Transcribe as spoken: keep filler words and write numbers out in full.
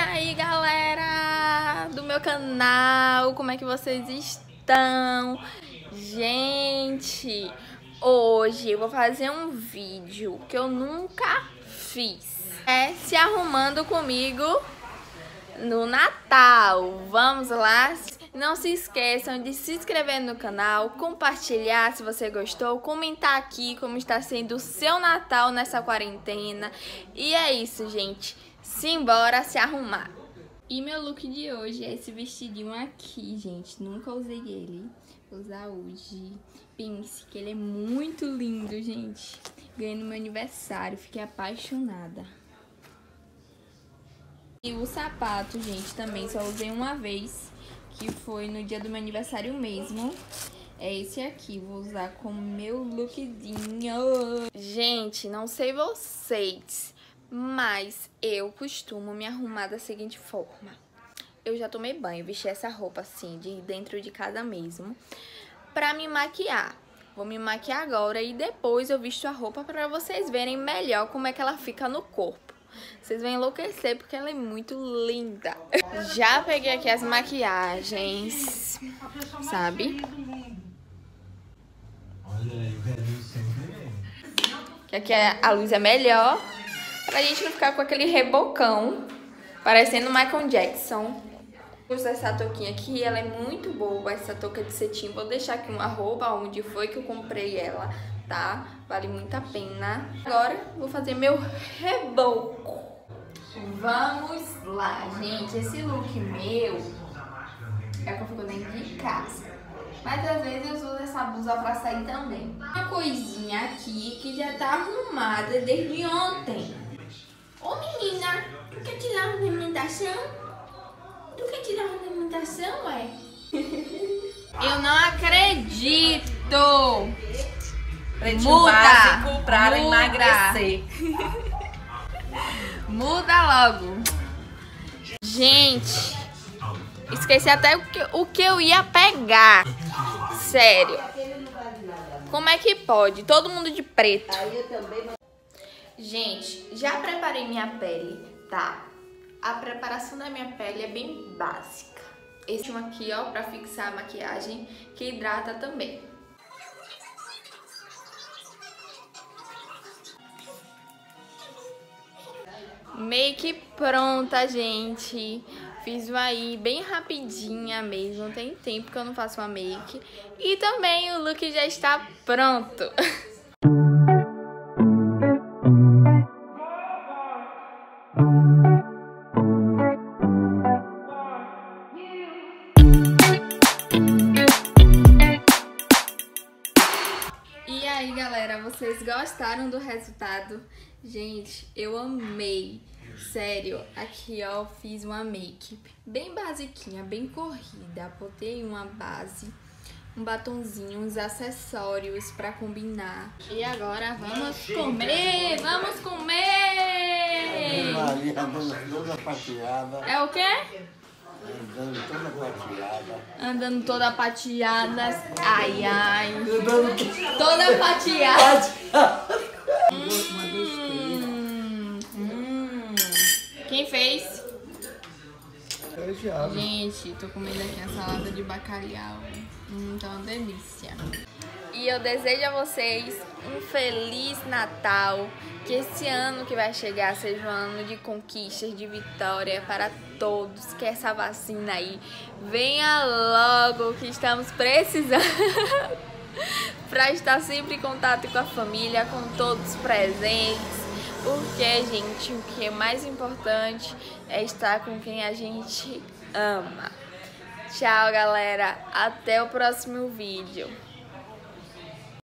aí, galera do meu canal, como é que vocês estão? Gente, hoje eu vou fazer um vídeo que eu nunca fiz. É se arrumando comigo no Natal. Vamos lá? Não se esqueçam de se inscrever no canal, compartilhar se você gostou, comentar aqui como está sendo o seu Natal nessa quarentena. E é isso, gente. Simbora se arrumar. E meu look de hoje é esse vestidinho aqui, gente. Nunca usei ele. Vou usar hoje. Pense que ele é muito lindo, gente. Ganhei no meu aniversário. Fiquei apaixonada. E o sapato, gente, também só usei uma vez, que foi no dia do meu aniversário mesmo. É esse aqui, vou usar como meu lookzinho. Gente, não sei vocês, mas eu costumo me arrumar da seguinte forma. Eu já tomei banho, vesti essa roupa assim, de dentro de casa mesmo, pra me maquiar. Vou me maquiar agora e depois eu visto a roupa pra vocês verem melhor como é que ela fica no corpo. Vocês vão enlouquecer porque ela é muito linda. Já peguei aqui as maquiagens, sabe? Que aqui a luz é melhor, pra gente não ficar com aquele rebocão, parecendo Michael Jackson. Vou usar essa touquinha aqui, ela é muito boa, essa touca de cetim. Vou deixar aqui uma arroba onde foi que eu comprei ela, tá? Vale muito a pena. Agora vou fazer meu reboco. Vamos lá, gente. Esse look meu é que eu fico dentro de casa, mas às vezes eu uso essa blusa pra sair também. Uma coisinha aqui que já tá arrumada desde ontem. Ô menina, tu quer tirar a ornamentação? Tu quer tirar a ornamentação, ué? Eu não acredito! Pretinho muda! Básico pra muda. emagrecer. Muda logo. Gente, esqueci até o que, o que eu ia pegar. Sério. Como é que pode? Todo mundo de preto. Gente, já preparei minha pele, tá? A preparação da minha pele é bem básica. Esse um aqui, ó, pra fixar a maquiagem, que hidrata também. Make pronta, gente. Fiz uma aí bem rapidinha mesmo. Tem tempo que eu não faço uma make. E também o look já está pronto. E aí, galera, vocês gostaram do resultado? Gente, eu amei. Sério, aqui ó, fiz uma make bem basiquinha, bem corrida. Botei uma base, um batonzinho, uns acessórios pra combinar. E agora vamos comer, vamos comer! Maria andando toda pateada. É o quê? Andando toda pateada. Andando toda pateada. Ai, ai. Toda pateada. Hum, hum. Quem fez? Gente, tô comendo aqui a salada de bacalhau. Hum, tá uma delícia. E eu desejo a vocês um Feliz Natal. Que esse ano que vai chegar seja um ano de conquistas, de vitória para todos. Que essa vacina aí venha logo, que estamos precisando. Para estar sempre em contato com a família, com todos presentes. Porque, gente, o que é mais importante é estar com quem a gente ama. Tchau, galera. Até o próximo vídeo.